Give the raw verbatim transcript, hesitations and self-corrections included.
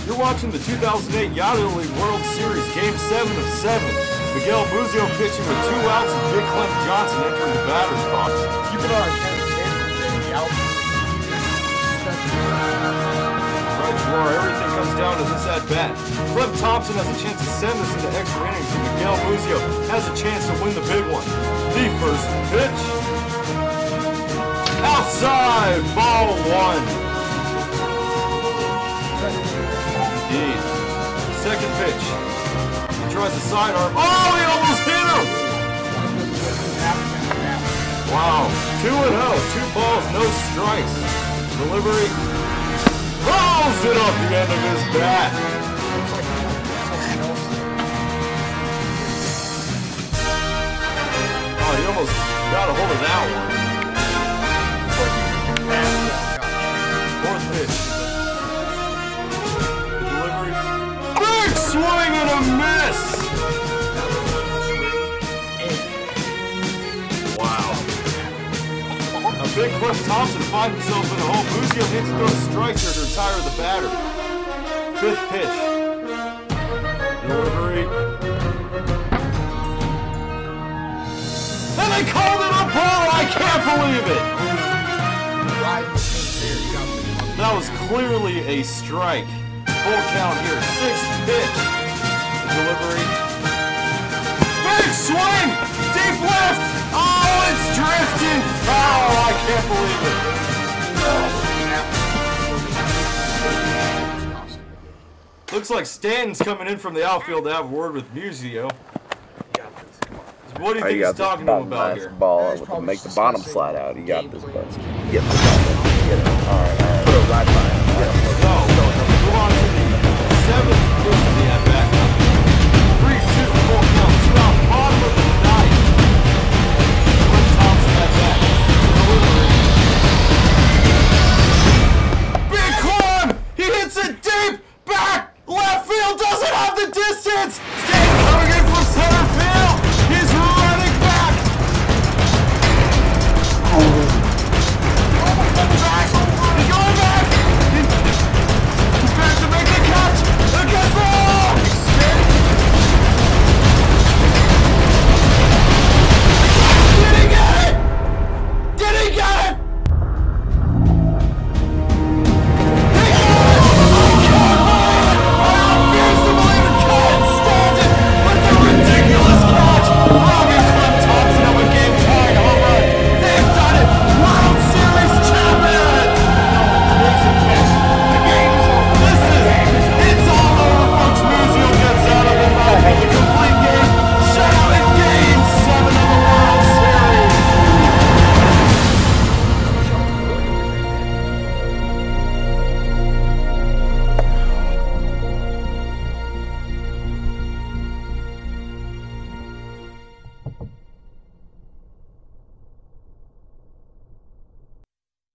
You're watching the two thousand eight Yadidaleague World Series Game seven of seven. Miguel Muzio pitching with two outs and Big Clem Thompson entering the batter's box. Keep an eye on Kevin Stanton in the outfield. Right, Jamar, everything comes down to this at-bat. Clem Thompson has a chance to send this into extra innings, and Miguel Muzio has a chance to win the big one. The first pitch. Outside, ball one. Indeed. Second pitch. He tries a sidearm. Oh, he almost hit him! Wow. Two and oh. Two balls, no strikes. Delivery. Rolls it off the end of his bat. Oh, he almost got a hold of that one. Fourth pitch. Delivery. Big swing and a miss! Wow. A big Clem Thompson finds himself in a hole. Muzio hits those strikes here to retire the batter. Fifth pitch. Delivery. And they called it a ball! I can't believe it! That was clearly a strike. Full count here. Sixth pitch. Delivery. Big swing! Deep left! Oh, it's drifting! Oh, I can't believe it. Looks like Stanton's coming in from the outfield to have a word with Muzio. What do you think he's talking to him about here? Ball with the, make the bottom slide out. He got this, but get the ball. Get it. All right, all right. Put it right by him.